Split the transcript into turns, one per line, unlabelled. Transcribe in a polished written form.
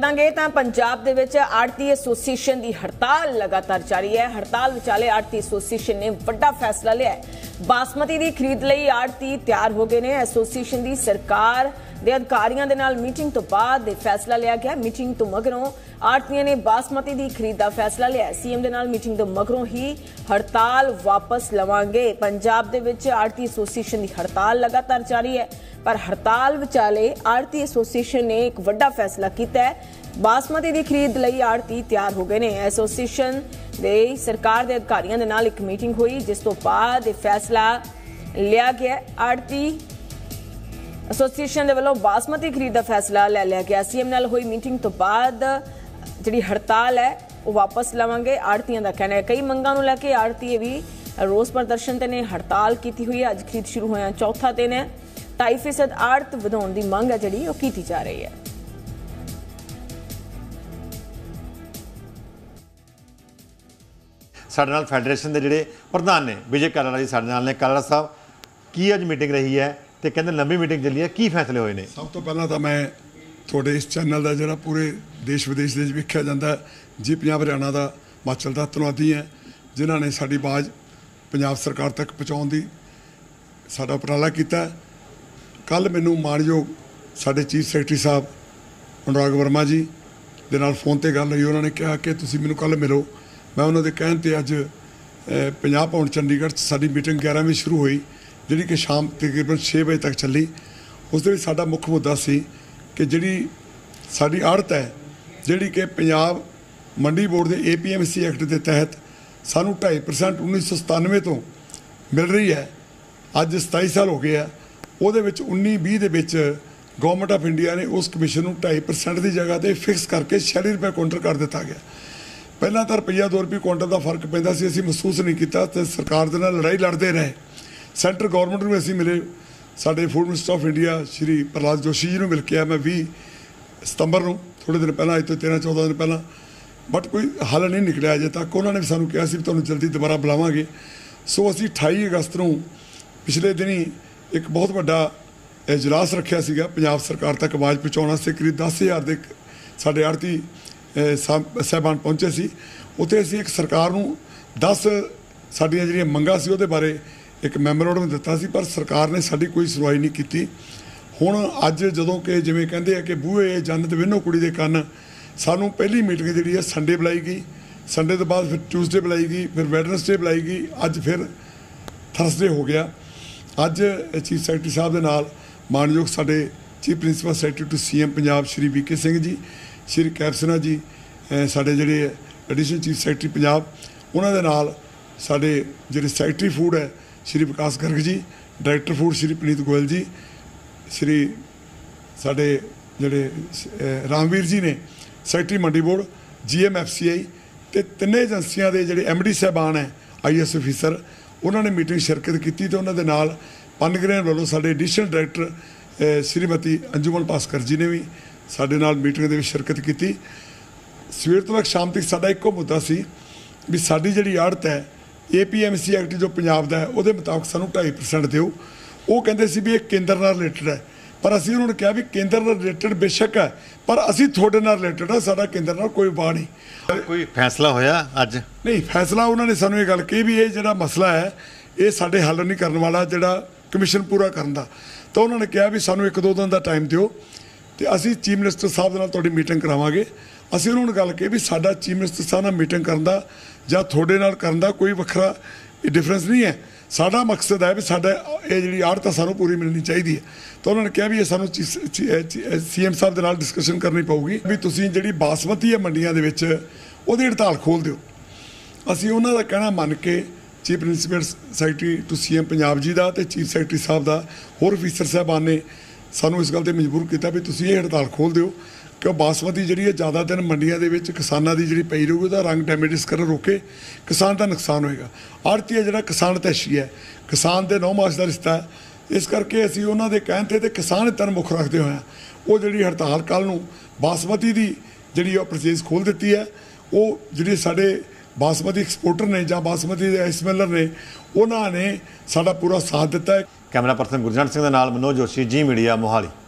ਤਾਂ ਪੰਜਾਬ ਦੇ ਵਿੱਚ ਆੜਤੀ ਐਸੋਸੀਏਸ਼ਨ ਦੀ ਹੜਤਾਲ ਲਗਾਤਾਰ ਜਾਰੀ ਹੈ। ਹੜਤਾਲ ਵਿਚਾਲੇ ਆੜਤੀ ਐਸੋਸੀਏਸ਼ਨ ਨੇ ਵੱਡਾ ਫੈਸਲਾ ਲਿਆ ਹੈ। ਬਾਸਮਤੀ ਦੀ ਖਰੀਦ ਲਈ ਆੜਤੀ ਤਿਆਰ ਹੋ ਗਏ ਨੇ। ਐਸੋਸੀਏਸ਼ਨ ਦੀ ਸਰਕਾਰ ਦੇ ਅਧਿਕਾਰੀਆਂ ਦੇ ਨਾਲ ਮੀਟਿੰਗ ਤੋਂ ਬਾਅਦ ਇਹ ਫੈਸਲਾ ਲਿਆ ਗਿਆ। ਮੀਟਿੰਗ ਤੋਂ ਮਗਰੋਂ ਆੜਤੀਆਂ ਨੇ ਬਾਸਮਤੀ ਦੀ ਖਰੀਦ ਦਾ ਫੈਸਲਾ ਲਿਆ। ਸੀਐਮ ਦੇ ਨਾਲ ਮੀਟਿੰਗ ਤੋਂ ਮਗਰੋਂ ਹੀ ਹੜਤਾਲ ਵਾਪਸ ਲਵਾਂਗੇ। ਪੰਜਾਬ ਦੇ ਵਿੱਚ ਆੜਤੀ ਐਸੋਸੀਏਸ਼ਨ ਦੀ ਹੜਤਾਲ ਲਗਾਤਾਰ ਜਾਰੀ ਹੈ, पर हड़ताल विचाले आड़ती एसोसीएशन ने एक वड्डा फैसला किया है। बासमती की खरीद लई आड़ती तैयार हो गए ने। एसोसीएशन दे सरकार के अधिकारियों के नाल एक मीटिंग हुई, जिस तो बाद फैसला लिया गया। आड़ती एसोसीएशन के वलों बासमती खरीद का फैसला ले लिया गया। सीएम नाल हुई मीटिंग तो बाद जिहड़ी हड़ताल है वो वापस लवांगे। आड़तियों का कहना है कई मंगां नूं लैके आड़ती भी रोस प्रदर्शन ते ने हड़ताल की हुई है। अज खरीद शुरू होया चौथा दिन है। 2.5% आड़त ਵਧਾਉਣ ਦੀ ਮੰਗ ਹੈ ਜਿਹੜੀ ਉਹ ਕੀਤੀ ਜਾ ਰਹੀ ਹੈ।
ਸਾਡੇ ਨਾਲ ਫੈਡਰੇਸ਼ਨ ਦੇ ਜਿਹੜੇ ਪ੍ਰਧਾਨ ਨੇ ਵਿਜੇ ਕਾਲਾ ਜੀ ਸਾਡੇ ਨਾਲ ਨੇ। ਕਾਲਾ ਸਾਹਿਬ, ਕੀ ਅੱਜ ਮੀਟਿੰਗ ਰਹੀ ਹੈ ਤੇ ਕਹਿੰਦੇ ਲੰਬੀ ਮੀਟਿੰਗ ਚੱਲੀ ਹੈ, ਕੀ ਫੈਸਲੇ ਹੋਏ ਨੇ?
ਸਭ ਤੋਂ ਪਹਿਲਾਂ ਤਾਂ ਮੈਂ ਤੁਹਾਡੇ ਇਸ ਚੈਨਲ ਦਾ ਜਿਹੜਾ ਪੂਰੇ ਦੇਸ਼ ਵਿਦੇਸ਼ ਦੇ ਵਿੱਚ ਵੇਖਿਆ ਜਾਂਦਾ ਜੀ ਪੰਜਾਬ ਹਰਿਆਣਾ ਦਾ ਹਿਮਾਚਲ ਦਾ ਧੰਨਵਾਦੀ ਹੈ, ਜਿਨ੍ਹਾਂ ਨੇ ਸਾਡੀ ਆਵਾਜ਼ ਪੰਜਾਬ ਸਰਕਾਰ ਤੱਕ ਪਹੁੰਚਾਉਣ ਦੀ ਸਾਡਾ ਉਪਰਾਲਾ ਕੀਤਾ। ਕੱਲ੍ਹ ਮੈਨੂੰ ਮਾਣਯੋਗ ਸਾਡੇ ਚੀਫ ਸੈਕਟਰੀ ਸਾਹਿਬ ਅਨੁਰਾਗ ਵਰਮਾ ਜੀ ਦੇ ਨਾਲ ਫੋਨ 'ਤੇ ਗੱਲ ਹੋਈ। ਉਹਨਾਂ ਨੇ ਕਿਹਾ ਕਿ ਤੁਸੀਂ ਮੈਨੂੰ ਕੱਲ੍ਹ ਮਿਲੋ। ਮੈਂ ਉਹਨਾਂ ਦੇ ਕਹਿਣ 'ਤੇ ਅੱਜ 50 ਭਵਨ ਚੰਡੀਗੜ੍ਹ 'ਚ ਸਾਡੀ ਮੀਟਿੰਗ 11 ਵਜੇ ਸ਼ੁਰੂ ਹੋਈ, ਜਿਹੜੀ ਕਿ ਸ਼ਾਮ ਤਕਰੀਬਨ 6 ਵਜੇ ਤੱਕ ਚੱਲੀ। ਉਸ ਦੇ ਵਿੱਚ ਸਾਡਾ ਮੁੱਖ ਮੁੱਦਾ ਸੀ ਕਿ ਜਿਹੜੀ ਸਾਡੀ ਆੜਤ ਹੈ, ਜਿਹੜੀ ਕਿ ਪੰਜਾਬ ਮੰਡੀ ਬੋਰਡ ਦੇ APMC ਐਕਟ ਦੇ ਤਹਿਤ ਸਾਨੂੰ 2.5% 1997 ਤੋਂ ਮਿਲ ਰਹੀ ਹੈ। ਅੱਜ 27 ਸਾਲ ਹੋ ਗਏ ਆ। ਉਹਦੇ ਵਿੱਚ 19-20 ਦੇ ਵਿੱਚ ਗਵਰਨਮੈਂਟ ਆਫ ਇੰਡੀਆ ਨੇ ਉਸ ਕਮਿਸ਼ਨ ਨੂੰ 2.5% ਦੀ ਜਗ੍ਹਾ 'ਤੇ ਫਿਕਸ ਕਰਕੇ 46 ਰੁਪਏ ਕੁਇੰਟਲ ਕਰ ਦਿੱਤਾ ਗਿਆ। ਪਹਿਲਾਂ ਤਾਂ ਰੁਪਈਆ 2 ਰੁਪਏ ਕੁਇੰਟਲ ਦਾ ਫਰਕ ਪੈਂਦਾ ਸੀ, ਅਸੀਂ ਮਹਿਸੂਸ ਨਹੀਂ ਕੀਤਾ ਤੇ ਸਰਕਾਰ ਦੇ ਨਾਲ ਲੜਾਈ ਲੜਦੇ ਰਹੇ। ਸੈਂਟਰ ਗਵਰਨਮੈਂਟ ਨੂੰ ਅਸੀਂ ਮਿਲੇ, ਸਾਡੇ food minister of India Shri Pralhad Joshi ji ਨੂੰ ਮਿਲ ਕੇ ਆਇਆ ਮੈਂ 20 ਸਤੰਬਰ ਨੂੰ, ਥੋੜ੍ਹੇ ਦਿਨ ਪਹਿਲਾਂ, ਅੱਜ ਤੋਂ 13-14 ਦਿਨ ਪਹਿਲਾਂ। ਬਟ ਕੋਈ ਹੱਲ ਨਹੀਂ ਨਿਕਲਿਆ ਅਜੇ ਤੱਕ। ਉਹਨਾਂ ਨੇ ਵੀ ਸਾਨੂੰ ਕਿਹਾ ਸੀ ਵੀ ਤੁਹਾਨੂੰ ਜਲਦੀ ਦੁਬਾਰਾ ਬੁਲਾਵਾਂਗੇ। ਸੋ ਅਸੀਂ 28 ਅਗਸਤ ਨੂੰ ਪਿਛਲੇ ਦਿਨੀ ਇੱਕ ਬਹੁਤ ਵੱਡਾ ਇਜਲਾਸ ਰੱਖਿਆ ਸੀਗਾ ਪੰਜਾਬ ਸਰਕਾਰ ਤੱਕ ਆਵਾਜ਼ ਪਹੁੰਚਾਉਣ ਵਾਸਤੇ। ਕਰੀਬ 10,000 ਦੇ ਸਾਡੇ ਆੜਤੀ ਸਾਹਿਬਾਨ ਪਹੁੰਚੇ ਸੀ। ਉੱਥੇ ਅਸੀਂ ਇੱਕ ਸਰਕਾਰ ਨੂੰ 10 ਸਾਡੀਆਂ ਜਿਹੜੀਆਂ ਮੰਗਾਂ ਸੀ ਉਹਦੇ ਬਾਰੇ ਇੱਕ ਮੈਮੋਰੈਂਡਮ ਦਿੱਤਾ ਸੀ, ਪਰ ਸਰਕਾਰ ਨੇ ਸਾਡੀ ਕੋਈ ਸੁਣਵਾਈ ਨਹੀਂ ਕੀਤੀ। ਹੁਣ ਅੱਜ ਜਦੋਂ ਕਿ ਜਿਵੇਂ ਕਹਿੰਦੇ ਆ ਕਿ ਬੂਹੇ ਜੰਨਤ ਵਿੰਨੋ ਕੁੜੀ ਦੇ ਕੰਨ, ਸਾਨੂੰ ਪਹਿਲੀ ਮੀਟਿੰਗ ਜਿਹੜੀ ਹੈ ਸੰਡੇ ਬੁਲਾਈ ਗਈ। ਸੰਡੇ ਤੋਂ ਬਾਅਦ ਫਿਰ ਟਿਊਜ਼ਡੇ ਬੁਲਾਈ ਗਈ, ਫਿਰ ਵੈਡਨਸਡੇ ਬੁਲਾਈ ਗਈ, ਅੱਜ ਫਿਰ ਥਰਸਡੇ ਹੋ ਗਿਆ। ਅੱਜ ਚੀਫ ਸੈਕਟਰੀ ਸਾਹਿਬ ਦੇ ਨਾਲ ਮਾਨਯੋਗ ਸਾਡੇ chief principal secretary to CM Punjab Shri VK Singh ji, Shri ਕੈਪਸਨਾ ਜੀ, ਸਾਡੇ ਜਿਹੜੇ ਐਡੀਸ਼ਨਲ ਚੀਫ ਸੈਕਟਰੀ ਪੰਜਾਬ, ਉਹਨਾਂ ਦੇ ਨਾਲ ਸਾਡੇ ਜਿਹੜੇ ਸੈਕਟਰੀ ਫੂਡ ਹੈ ਸ਼੍ਰੀ ਵਿਕਾਸ ਗਰਗ ਜੀ, ਡਾਇਰੈਕਟਰ ਫੂਡ ਸ਼੍ਰੀ ਪਨੀਤ ਗੋਇਲ ਜੀ, ਸ਼੍ਰੀ ਸਾਡੇ ਜਿਹੜੇ ਰਾਮਵੀਰ ਜੀ ਨੇ ਸੈਕਟਰੀ ਮੰਡੀ ਬੋਰਡ, GMFCI ਅਤੇ ਤਿੰਨੇ ਏਜੰਸੀਆਂ ਦੇ ਜਿਹੜੇ MD ਸਾਹਿਬਾਨ ਹੈ IAS ਅਫੀਸਰ, ਉਹਨਾਂ ਨੇ ਮੀਟਿੰਗ ਸ਼ਿਰਕਤ ਕੀਤੀ। ਤੇ ਉਹਨਾਂ ਦੇ ਨਾਲ ਪਨਗ੍ਰਹਿਣ ਵੱਲੋਂ ਸਾਡੇ ਐਡੀਸ਼ਨਲ ਡਾਇਰੈਕਟਰ ਸ਼੍ਰੀਮਤੀ ਅੰਜੁਮਨ ਭਾਸਕਰ ਜੀ ਨੇ ਵੀ ਸਾਡੇ ਨਾਲ ਮੀਟਿੰਗ ਦੇ ਵਿੱਚ ਸ਼ਿਰਕਤ ਕੀਤੀ। ਸਵੇਰ ਤੋਂ ਲੈ ਕੇ ਸ਼ਾਮ ਤੱਕ ਸਾਡਾ ਇੱਕੋ ਮੁੱਦਾ ਸੀ ਵੀ ਸਾਡੀ ਜਿਹੜੀ ਆੜਤ ਹੈ APMC ਐਕਟ ਜੋ ਪੰਜਾਬ ਦਾ ਹੈ ਉਹਦੇ ਮੁਤਾਬਕ ਸਾਨੂੰ 2.5% ਦਿਓ। ਉਹ ਕਹਿੰਦੇ ਸੀ ਵੀ ਇਹ ਕੇਂਦਰ ਨਾਲ ਰਿਲੇਟਡ ਹੈ, ਪਰ ਅਸੀਂ ਉਹਨਾਂ ਨੂੰ ਕਿਹਾ ਵੀ ਕੇਂਦਰ ਨਾਲ ਰਿਲੇਟਡ ਬੇਸ਼ੱਕ ਹੈ, ਪਰ ਅਸੀਂ ਤੁਹਾਡੇ ਨਾਲ ਰਿਲੇਟਡ ਹੈ, ਸਾਡਾ ਕੇਂਦਰ ਨਾਲ ਕੋਈ ਵਾਹ ਨਹੀਂ।
ਕੋਈ ਫੈਸਲਾ ਹੋਇਆ ਅੱਜ?
ਨਹੀਂ, ਫੈਸਲਾ ਉਹਨਾਂ ਨੇ ਸਾਨੂੰ ਇਹ ਗੱਲ ਕਹੀ ਵੀ ਇਹ ਜਿਹੜਾ ਮਸਲਾ ਹੈ ਇਹ ਸਾਡੇ ਹੱਲ ਨਹੀਂ ਕਰਨ ਵਾਲਾ, ਜਿਹੜਾ ਕਮਿਸ਼ਨ ਪੂਰਾ ਕਰਨ ਦਾ। ਤਾਂ ਉਹਨਾਂ ਨੇ ਕਿਹਾ ਵੀ ਸਾਨੂੰ 1-2 ਦਿਨ ਦਾ ਟਾਈਮ ਦਿਓ ਤੇ ਅਸੀਂ ਚੀਫ ਮਿਨਿਸਟਰ ਸਾਹਿਬ ਦੇ ਨਾਲ ਤੁਹਾਡੀ ਮੀਟਿੰਗ ਕਰਾਵਾਂਗੇ। ਅਸੀਂ ਉਹਨਾਂ ਨੂੰ ਗੱਲ ਕਹੀ ਵੀ ਸਾਡਾ ਚੀਫ ਮਿਨਿਸਟਰ ਸਾਹਿਬ ਨਾਲ ਮੀਟਿੰਗ ਕਰਨ ਦਾ ਜਾਂ ਤੁਹਾਡੇ ਨਾਲ ਕਰਨ ਦਾ ਕੋਈ ਵੱਖਰਾ ਡਿਫਰੈਂਸ ਨਹੀਂ ਹੈ। ਸਾਡਾ ਮਕਸਦ ਹੈ ਵੀ ਸਾਡਾ ਇਹ ਜਿਹੜੀ ਆੜਤ ਸਾਨੂੰ ਪੂਰੀ ਮਿਲਣੀ ਚਾਹੀਦੀ ਹੈ। ਤਾਂ ਉਹਨਾਂ ਨੇ ਕਿਹਾ ਵੀ ਇਹ ਸਾਨੂੰ CM ਸਾਹਿਬ ਦੇ ਨਾਲ ਡਿਸਕਸ਼ਨ ਕਰਨੀ ਪਊਗੀ ਵੀ ਤੁਸੀਂ ਜਿਹੜੀ ਬਾਸਮਤੀ ਹੈ ਮੰਡੀਆਂ ਦੇ ਵਿੱਚ ਉਹਦੀ ਹੜਤਾਲ ਖੋਲ੍ਹ ਦਿਓ। ਅਸੀਂ ਉਹਨਾਂ ਦਾ ਕਹਿਣਾ ਮੰਨ ਕੇ chief principal secretary to CM Punjab ji ਦਾ ਅਤੇ ਚੀਫ ਸੈਕਟਰੀ ਸਾਹਿਬ ਦਾ ਹੋਰ ਅਫੀਸਰ ਸਾਹਿਬਾਨ ਨੇ ਸਾਨੂੰ ਇਸ ਗੱਲ 'ਤੇ ਮਜਬੂਰ ਕੀਤਾ ਵੀ ਤੁਸੀਂ ਇਹ ਹੜਤਾਲ ਖੋਲ੍ਹ ਦਿਓ, ਕਿ ਬਾਸਮਤੀ ਜਿਹੜੀ ਹੈ ਜ਼ਿਆਦਾ ਦਿਨ ਮੰਡੀਆਂ ਦੇ ਵਿੱਚ ਕਿਸਾਨਾਂ ਦੀ ਜਿਹੜੀ ਪਈ ਰਹੂਗੀ ਉਹਦਾ ਰੰਗ ਡੈਮੇਜਸ ਕਰਨ ਰੋਕੇ, ਕਿਸਾਨ ਦਾ ਨੁਕਸਾਨ ਹੋਏਗਾ। ਆੜਤੀ ਹੈ ਜਿਹੜਾ ਕਿਸਾਨ ਤੈਸ਼ੀ ਹੈ, ਕਿਸਾਨ ਦੇ 9 ਮਾਸ ਦਾ ਰਿਸ਼ਤਾ ਹੈ। ਇਸ ਕਰਕੇ ਅਸੀਂ ਉਹਨਾਂ ਦੇ ਕਹਿਣ 'ਤੇ ਕਿਸਾਨ ਹਿੱਤਾਂ ਨੂੰ ਮੁੱਖ ਰੱਖਦੇ ਹੋਇਆ ਉਹ ਜਿਹੜੀ ਹੜਤਾਲ ਕੱਲ੍ਹ ਨੂੰ ਬਾਸਮਤੀ ਦੀ ਜਿਹੜੀ ਉਹ ਪਰਚੇਜ਼ ਖੋਲ੍ਹ ਦਿੱਤੀ ਹੈ। ਉਹ ਜਿਹੜੇ ਸਾਡੇ ਬਾਸਮਤੀ ਐਕਸਪੋਰਟਰ ਨੇ ਜਾਂ ਬਾਸਮਤੀ ਦੇ ਐਸਮੈਲਰ ਨੇ, ਉਹਨਾਂ ਨੇ ਸਾਡਾ ਪੂਰਾ ਸਾਥ ਦਿੱਤਾ ਹੈ।
ਕੈਮਰਾ ਪਰਸਨ ਗੁਰਜੰਟ ਸਿੰਘ ਦੇ ਨਾਲ ਮਨੋਜ ਜੋਸ਼ੀ, ਜੀ ਮੀਡੀਆ, ਮੋਹਾਲੀ।